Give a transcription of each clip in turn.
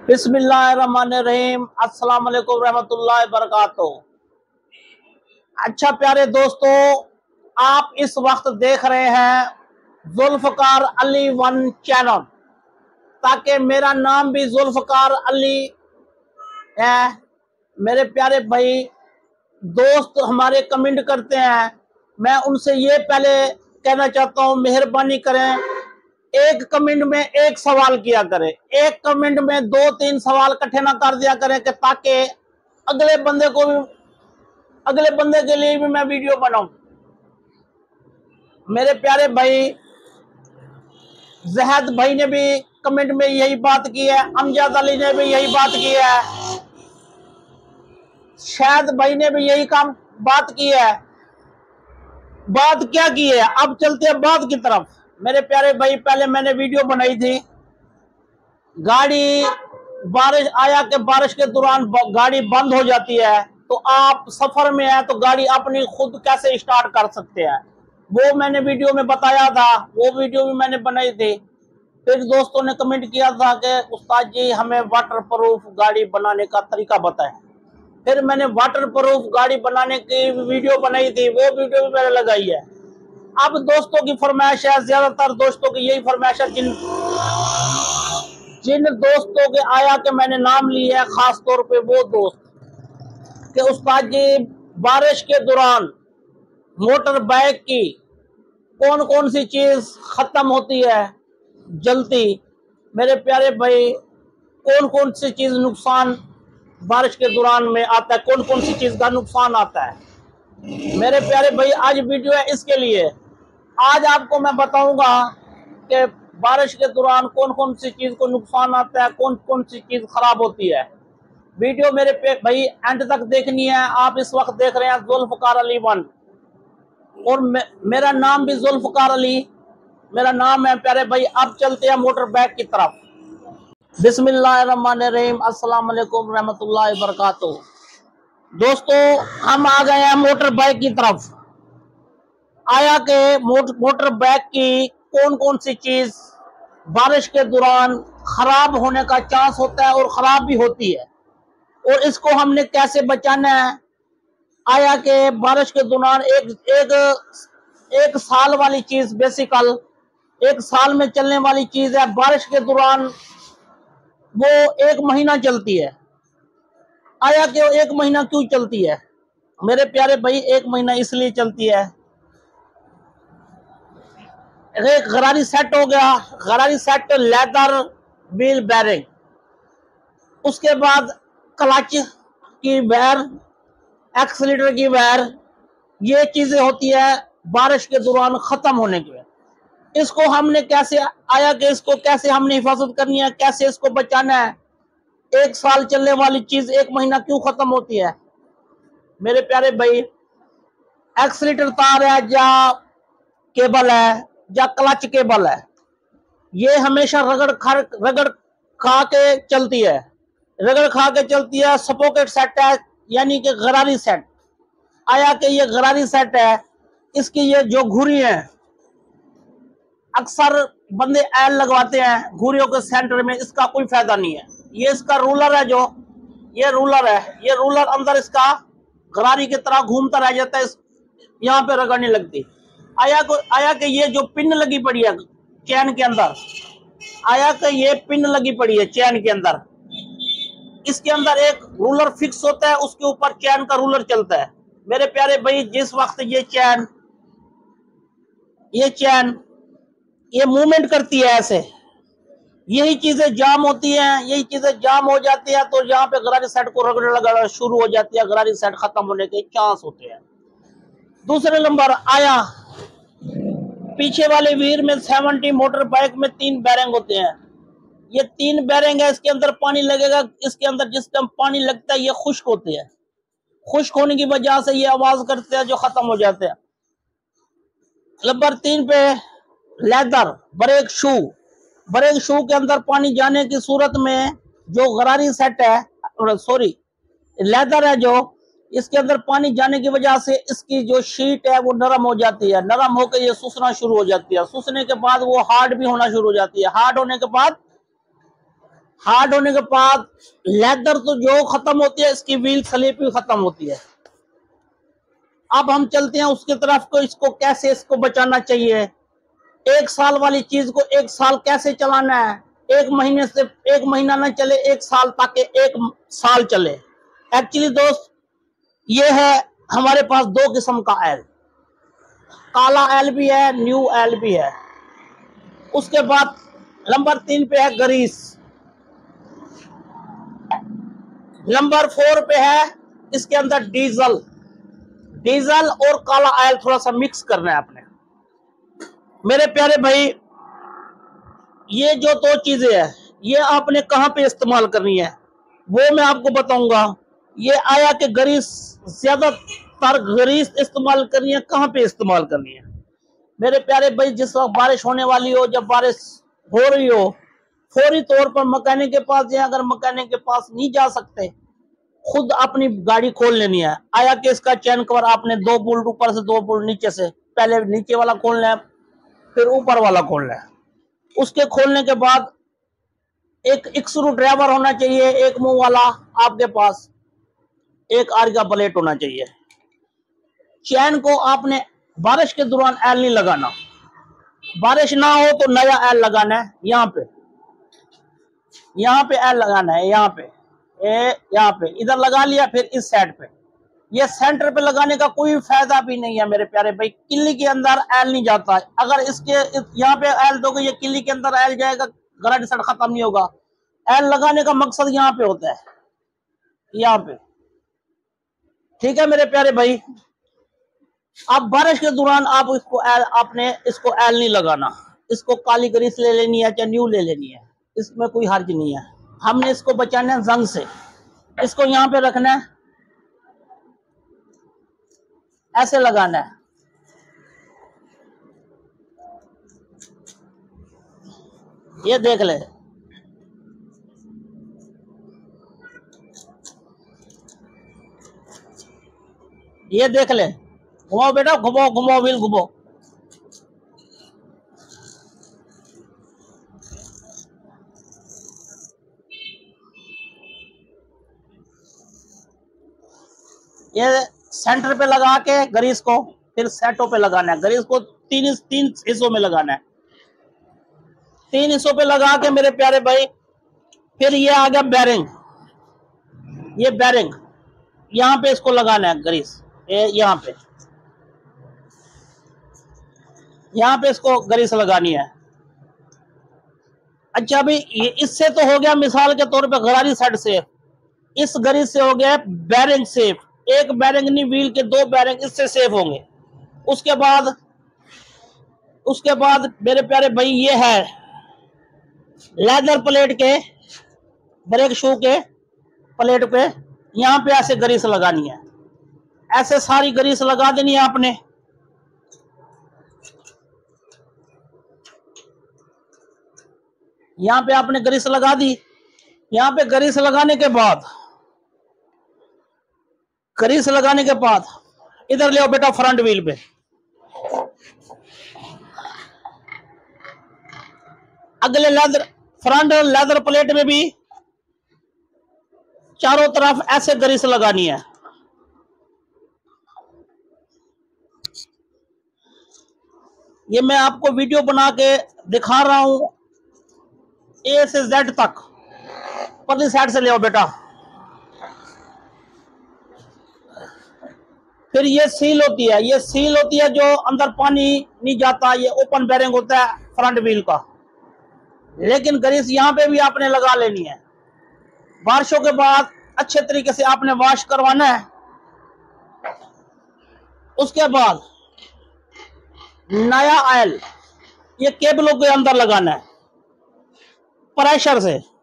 बिस्मिल्लाहिर्रहमानिर्रहीम। अस्सलाम वालेकुम रहमतुल्लाहि बरकातुहू। अच्छा प्यारे दोस्तों, आप इस वक्त देख रहे हैं जुल्फकार अली वन चैनल। ताकि मेरा नाम भी जुल्फकार अली है। मेरे प्यारे भाई दोस्त हमारे कमेंट करते हैं, मैं उनसे ये पहले कहना चाहता हूँ, मेहरबानी करें एक कमेंट में एक सवाल किया करें, एक कमेंट में 2-3 सवाल इकट्ठे ना कर दिया करें कि ताकि अगले बंदे के लिए भी मैं वीडियो बनाऊं। मेरे प्यारे भाई जहद भाई ने भी कमेंट में यही बात की है, अमजद अली ने भी यही बात की है, शायद भाई ने भी यही बात की है। बात क्या की है, अब चलते हैं बात की तरफ। मेरे प्यारे भाई पहले मैंने वीडियो बनाई थी, गाड़ी बारिश आया कि बारिश के दौरान गाड़ी बंद हो जाती है, तो आप सफर में है तो गाड़ी अपनी खुद कैसे स्टार्ट कर सकते हैं, वो मैंने वीडियो में बताया था, वो वीडियो भी मैंने बनाई थी। फिर दोस्तों ने कमेंट किया था कि उस्ताद जी हमें वाटर प्रूफ गाड़ी बनाने का तरीका बताएं। फिर मैंने वाटर प्रूफ गाड़ी बनाने की वीडियो बनाई थी, वो वीडियो भी मैंने लगाई है। अब दोस्तों की फरमाइश है, ज्यादातर दोस्तों की यही फरमाइश है, जिन दोस्तों के आया के मैंने नाम लिए है, खास तौर पे वो दोस्त कि उस्ताद जी बारिश के दौरान मोटर बाइक की कौन कौन सी चीज खत्म होती है जलती। मेरे प्यारे भाई कौन कौन सी चीज नुकसान बारिश के दौरान में आता है, कौन कौन सी चीज का नुकसान आता है। मेरे प्यारे भाई आज वीडियो है इसके लिए। आज आपको मैं बताऊंगा कि बारिश के दौरान कौन कौन सी चीज को नुकसान आता है, कौन कौन सी चीज खराब होती है। वीडियो मेरे भाई एंड तक देखनी है। आप इस वक्त देख रहे हैं जुल्फकार अली वन, और मेरा नाम भी जुल्फकार अली मेरा नाम है प्यारे भाई। अब चलते हैं मोटर बाइक की तरफ। बिस्मिल्लाहिर्रहमानिर्रहीम, अस्सलाम वालेकुम रहमतुल्लाहि बरकातुहू। दोस्तों हम आ गए हैं मोटर बाइक की तरफ। आया के मोटर बाइक की कौन कौन सी चीज बारिश के दौरान खराब होने का चांस होता है और खराब भी होती है, और इसको हमने कैसे बचाना है। आया के बारिश के दौरान एक साल वाली चीज, बेसिकल एक साल में चलने वाली चीज है, बारिश के दौरान वो 1 महीना चलती है। आया कि 1 महीना क्यों चलती है मेरे प्यारे भाई? 1 महीना इसलिए चलती है, एक गरारी सेट हो गया, गरारी सेट, लेदर व्हील बैरिंग, उसके बाद क्लच की वायर, एक्सीलरेटर की वायर, ये चीजें होती है बारिश के दौरान खत्म होने के बाद। इसको हमने कैसे, आया कि इसको कैसे हमने हिफाजत करनी है, कैसे इसको बचाना है। 1 साल चलने वाली चीज 1 महीना क्यों खत्म होती है मेरे प्यारे भाई? एक्सीलरेटर तार है या केबल है या क्लच केबल है, ये हमेशा रगड़ खा के चलती है, रगड़ खा के चलती है। स्पॉकेट सेट है यानी कि गरारी सेट। आया कि ये गरारी सेट है, इसकी ये जो घुरी है, अक्सर बंदे एल लगवाते हैं घुरियों के सेंटर में, इसका कोई फायदा नहीं है। ये इसका रूलर है, जो ये रूलर है, ये रूलर अंदर इसका गरारी की तरह घूमता रह जाता है, यहाँ पे रगड़ने लगती। आया कि ये जो पिन लगी पड़ी है चैन के अंदर, आया कि ये पिन लगी पड़ी है चैन के अंदर, इसके अंदर एक रूलर फिक्स होता है, उसके ऊपर चैन का रूलर चलता है। मेरे प्यारे भाई जिस वक्त ये मूवमेंट करती है ऐसे, यही चीजें जाम होती हैं, यही चीजें जाम हो जाती है, तो यहाँ पे गरारी सेट को रगड़ लगाना शुरू हो जाती है, गरारी सेट खत्म होने के चांस होते हैं। दूसरे नंबर आया पीछे वाले व्हील में 70 मोटर बाइक में 3 बैरिंग होते हैं। ये 3 बैरिंग है, इसके अंदर पानी लगेगा, इसके अंदर जिस टाइम पानी लगता है ये खुश्क होते हैं, खुश्क होने की वजह से ये आवाज करते हैं जो खत्म हो जाते हैं। नंबर 3 पे लेदर ब्रेक शू के अंदर पानी जाने की सूरत में जो गरारी सेट है, सॉरी लेदर है, जो इसके अंदर पानी जाने की वजह से इसकी जो शीट है वो नरम हो जाती है, नरम होकर ये सुसना शुरू हो जाती है, सुसने के बाद वो हार्ड भी होना शुरू हो जाती है, हार्ड होने के बाद हार्ड होने के बाद लेदर तो जो खत्म होती है, इसकी व्हील स्लिप भी खत्म होती है। अब हम चलते हैं उसकी तरफ को, इसको कैसे इसको बचाना चाहिए। 1 साल वाली चीज को 1 साल कैसे चलाना है, 1 महीने से 1 महीना ना चले, 1 साल, ताकि 1 साल चले। एक्चुअली दोस्त, ये है हमारे पास 2 किस्म का एल, काला एल भी है, न्यू एल भी है। उसके बाद नंबर 3 पे है ग्रीस, नंबर 4 पे है इसके अंदर डीजल। डीजल और काला ऑयल थोड़ा सा मिक्स करना है आपने। मेरे प्यारे भाई, ये जो 2 चीजें है, ये आपने कहां पे इस्तेमाल करनी है वो मैं आपको बताऊंगा। ये आया कि ग्रीस, ज्यादातर ग्रीस इस्तेमाल करनी है, कहां पे इस्तेमाल करनी है मेरे प्यारे भाई। जिस वक्त बारिश होने वाली हो, जब बारिश हो रही हो, फौरी तौर पर मैकेनिक के पास जाए। अगर मैकेनिक के पास नहीं जा सकते, खुद अपनी गाड़ी खोल लेनी है। आया कि इसका चैन कवर आपने 2 बोल्ट ऊपर से 2 बोल्ट नीचे से, पहले नीचे वाला खोलना है, फिर ऊपर वाला खोलना है। उसके खोलने के बाद एक स्क्रू ड्राइवर होना चाहिए, एक मुंह वाला आपके पास, एक आर का प्लेट होना चाहिए। चैन को आपने बारिश के दौरान एल नहीं लगाना, बारिश ना हो तो नया एल लगाना है। यहाँ पे एल लगाना है, यहाँ पे इधर लगा लिया, फिर इस साइड पे। ये सेंटर पे लगाने का कोई फायदा भी नहीं है मेरे प्यारे भाई, किल्ली के अंदर एल नहीं जाता है। अगर इसके यहाँ पे एल दोगे, ये किल्ली के अंदर एल जाएगा, गारंटी सेट खत्म नहीं होगा। एल लगाने का मकसद यहाँ पे होता है, यहाँ पे। ठीक है मेरे प्यारे भाई, अब बारिश के दौरान आप आपने इसको एल नहीं लगाना। इसको काली ग्रीस ले लेनी है, चाहे न्यू ले लेनी है, इसमें कोई हर्ज नहीं है। हमने इसको बचाना है जंग से। इसको यहाँ पे रखना है, ऐसे लगाना है। ये देख ले, ये देख ले, घुमाओ बेटा, घुमाओ घुमाओ, व्हील घुमाओ। ये सेंटर पे लगा के ग्रीस को, फिर सेटों पे लगाना है। ग्रीस को तीन हिस्सों में लगाना है, 3 हिस्सों पे लगा के मेरे प्यारे भाई, फिर ये आ गया बैरिंग। ये बैरिंग यहाँ पे इसको लगाना है ग्रीस, यहाँ पे इसको ग्रीस लगानी है। अच्छा भाई, ये इससे तो हो गया मिसाल के तौर पे गरारी सेट सेफ, इस ग्रीस से हो गया बैरिंग सेफ। एक बैरिंग नहीं, व्हील के 2 बैरिंग इससे सेफ होंगे। उसके बाद मेरे प्यारे भाई, ये है लेदर प्लेट के, ब्रेक शू के प्लेट पे, यहाँ पे ऐसे ग्रीस लगानी है। ऐसे सारी ग्रीस लगा देनी है आपने। यहाँ पे आपने ग्रीस लगा दी। यहाँ पे ग्रीस लगाने के बाद इधर ले आओ बेटा, फ्रंट व्हील पे। अगले फ्रंट लेदर प्लेट में भी चारों तरफ ऐसे ग्रीस लगानी है। ये मैं आपको वीडियो बना के दिखा रहा हूं, ए से जेड तक। परली साइड से ले आओ बेटा। फिर ये सील होती है, जो अंदर पानी नहीं जाता। ये ओपन बैरिंग होता है फ्रंट व्हील का, लेकिन ग्रीस यहाँ पे भी आपने लगा लेनी है। बारिशों के बाद अच्छे तरीके से आपने वॉश करवाना है। उसके बाद नया ऑयल ये केबलों के अंदर लगाना है, प्रेशर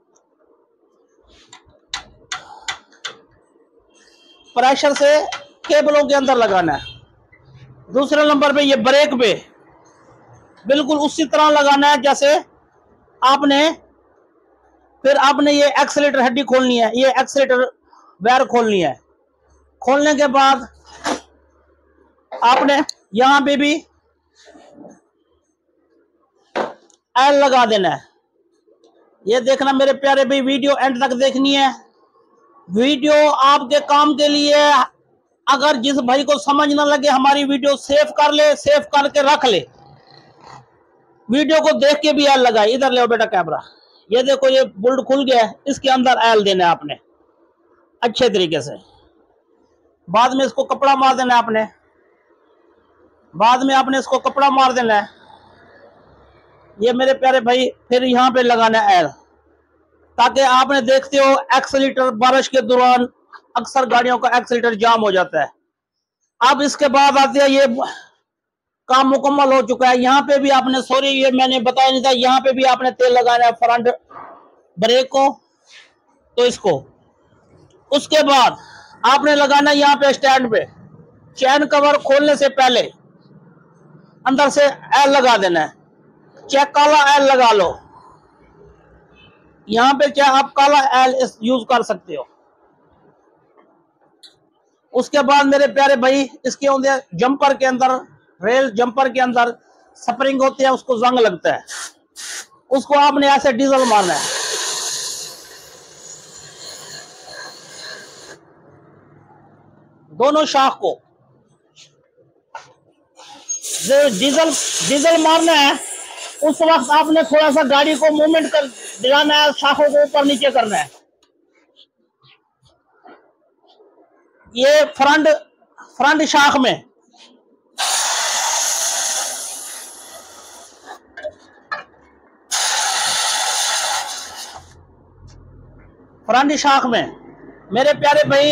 से केबलों के अंदर लगाना है। दूसरे नंबर पे ये ब्रेक पे बिल्कुल उसी तरह लगाना है जैसे आपने, फिर आपने ये एक्सीलेटर हड्डी खोलनी है, ये एक्सीलेटर वायर खोलनी है। खोलने के बाद आपने यहां पे भी एल लगा देना है। ये देखना मेरे प्यारे भाई, वीडियो एंड तक देखनी है। वीडियो आपके काम के लिए। अगर जिस भाई को समझ ना लगे हमारी वीडियो सेव कर ले, सेव करके रख ले, वीडियो को देख के भी एल लगाए। इधर ले बेटा कैमरा। ये देखो ये बुल्ट खुल गया है, इसके अंदर एल देना है आपने अच्छे तरीके से। बाद में इसको कपड़ा मार देना है आपने, बाद में आपने इसको कपड़ा मार देना है। ये मेरे प्यारे भाई फिर यहाँ पे लगाना है एल, ताकि आपने देखते हो एक्सीलेटर बारिश के दौरान अक्सर गाड़ियों का एक्सीलेटर जाम हो जाता है। अब इसके बाद आते हैं, ये काम मुकम्मल हो चुका है। यहाँ पे भी आपने, सॉरी ये मैंने बताया नहीं था, यहाँ पे भी आपने तेल लगाना है फ्रंट ब्रेक को, तो इसको। उसके बाद आपने लगाना है यहाँ पे स्टैंड पे। चैन कवर खोलने से पहले अंदर से एल लगा देना है। चाहे काला एल लगा लो, यहाँ पे चाहे आप काला एल यूज कर सकते हो। उसके बाद मेरे प्यारे भाई, इसके अंदर जंपर के अंदर, रेल जंपर के अंदर स्प्रिंग होती है, उसको जंग लगता है, उसको आपने ऐसे डीजल मारना है। दोनों शाख को डीजल मारना है। उस वक्त आपने थोड़ा सा गाड़ी को मूवमेंट कर दिलाना है, शाखों को ऊपर नीचे करना है। ये फ्रंट शाख में मेरे प्यारे भाई,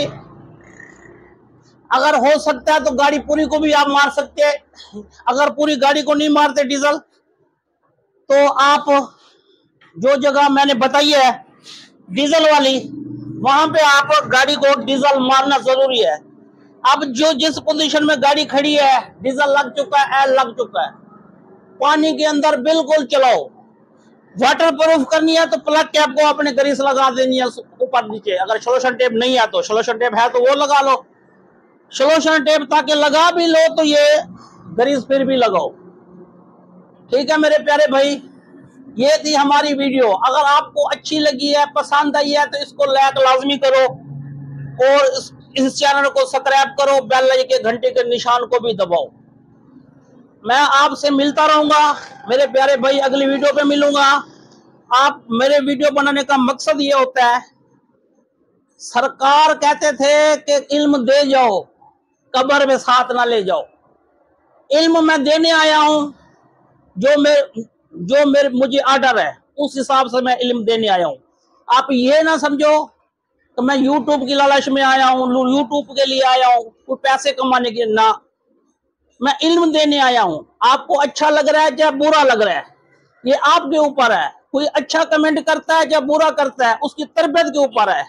अगर हो सकता है तो गाड़ी पूरी को भी आप मार सकते हैं। अगर पूरी गाड़ी को नहीं मारते डीजल, तो आप जो जगह मैंने बताई है डीजल वाली, वहां पे आप गाड़ी को डीजल मारना जरूरी है। अब जो जिस पोजीशन में गाड़ी खड़ी है, डीजल लग चुका है, एल लग चुका है, पानी के अंदर बिल्कुल चलाओ। वाटर प्रूफ करनी है तो प्लग कैप को आपने ग्रीस लगा देनी है ऊपर नीचे। अगर सोल्यूशन टेप नहीं है तो, सोल्यूशन टेप है तो वो लगा लो। सोल्यूशन टेप ताकि लगा भी लो तो ये ग्रीस फिर भी लगाओ। ठीक है मेरे प्यारे भाई, ये थी हमारी वीडियो। अगर आपको अच्छी लगी है, पसंद आई है, तो इसको लाइक लाजमी करो और इस चैनल को सब्सक्राइब करो, बेल के घंटे के निशान को भी दबाओ। मैं आपसे मिलता रहूंगा मेरे प्यारे भाई, अगली वीडियो पे मिलूंगा। आप मेरे वीडियो बनाने का मकसद ये होता है, सरकार कहते थे कि इल्म दे जाओ, कब्र में साथ ना ले जाओ। इल्म मैं देने आया हूं, जो मेरे मुझे आर्डर है उस हिसाब से मैं इल्म देने आया हूं। आप ये ना समझो कि मैं यूट्यूब की लालच में आया हूं, यूट्यूब के लिए आया हूं, कोई पैसे कमाने के ना। मैं इल्म देने आया हूं। आपको अच्छा लग रहा है या बुरा लग रहा है, ये आपके ऊपर है। कोई अच्छा कमेंट करता है या बुरा करता है, उसकी तरबियत के ऊपर है।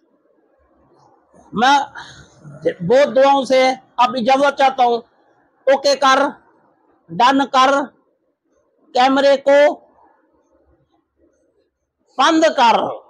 मैं बहुत दुआओं से अब इजाजत चाहता हूं। ओके कर, डन कर, कैमरे को बंद कर।